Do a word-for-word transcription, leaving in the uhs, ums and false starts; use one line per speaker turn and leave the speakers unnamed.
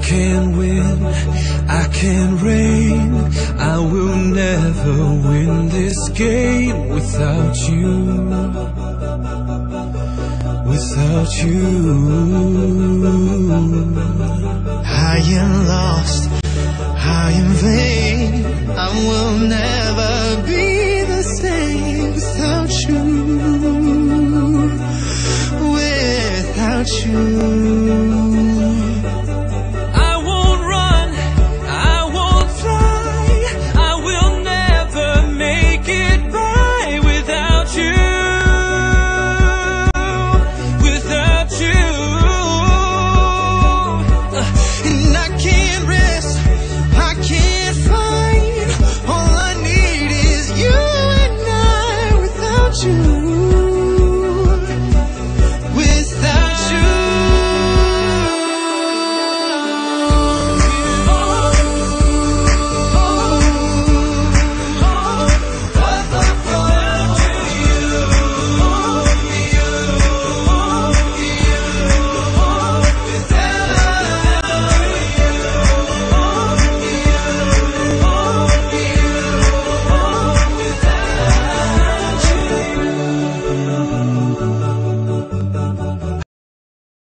can't win, I can't reign, I will never win this game without you, without you. I am lost, I am vain, I will never be the same without you, without you.